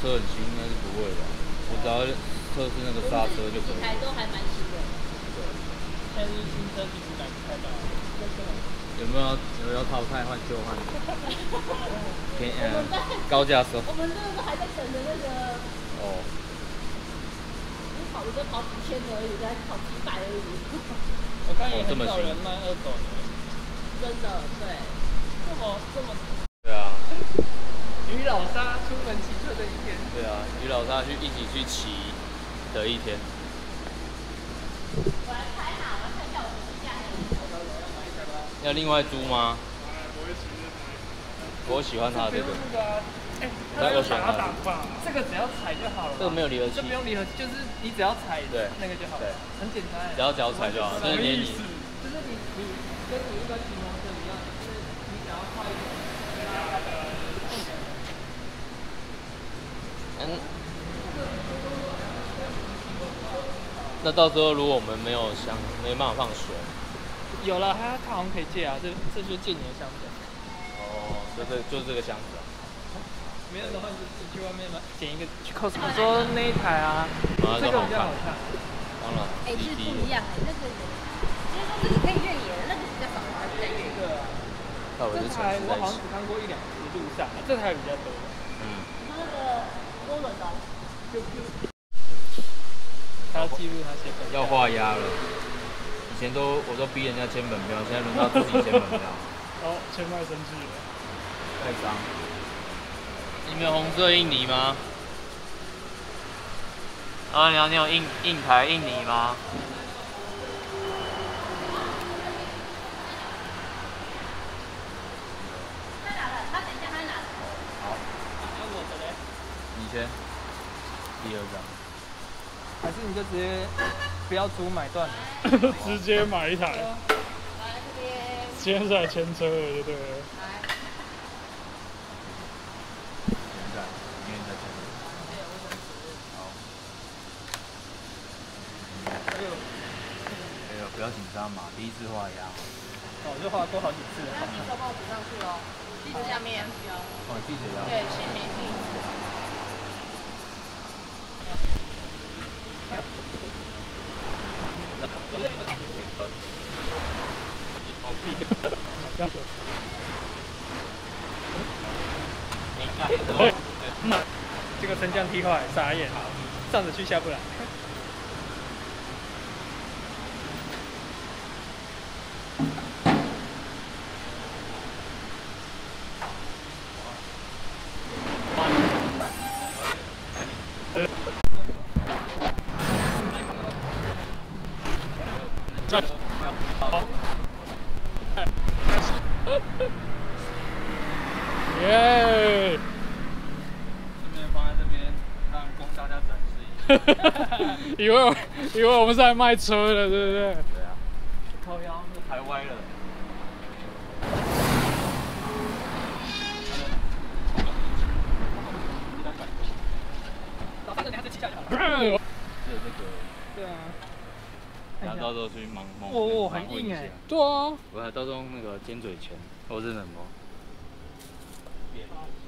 车很新，应该是不会吧？我只要测试那个刹车就可以。 几台都还蛮新的。 对。 现在是新车其实买不太到。 有没有要淘汰换旧换？高价收。 我们这个还在等着那个。哦。你跑的都跑几千而已，才跑几百而已。 我看也很少人卖二手的。 真的，对。这么。 对啊。 与老沙出门骑车的一天。 对啊，与老沙一起去骑的一天。 我来拍好，我要看一下我什么价格。 要另外租吗？我喜欢它这个。 那我想要打吧，这个只要踩就好了。 这个没有离合器。 这不用离合器，就是你只要踩对那个就好了，很简单。 只要脚踩就好，但是你就是你跟你一般骑摩托车一样，就是你只要快一点， 那到时候如果我们没办法放水， 有了，他好像可以借啊，这就是借你的箱子。 哦，就是这个箱子啊。 没有的话，你就自己去外面捡一个去 Costco。我说那一台啊，这个比较好看。 当然。 是不一样那个，其实说这个可以越野，那个比较少，还比较越野。 对啊。这台我好像只看过1、2次路上，这台比较多。 那个多轮的。 他要记录那些。 要画押了。以前我都逼人家签本票，现在轮到自己签本票。 哦，签卖生气了。 太脏。你们有红色印泥吗？啊，你有印台印泥吗？ 他拿了，他等一下他拿。 好。 那我的嘞？ 你先。第2张。 还是你就直接不要租买断了， 直接买一台。 来这边。 现在牵车了，就对了。 来。 不要紧张嘛，第一次画押。 哦，就画过好几次了。 那你手帮我补上去哦，地址下面。 哦，地址要。 对，姓名地址。 这个升降梯坏，傻眼，上着去下不来。 耶！ 顺便放在这边，供大家展示一下。 以为我们是来卖车的，对不对？ 对啊。靠腰，这抬歪了。 老三等下再骑下就好了。 是这个。 对啊。 然后到时候去盲哦，很硬哎。 对啊。 我还到时候那个尖嘴钳，或是什么。别。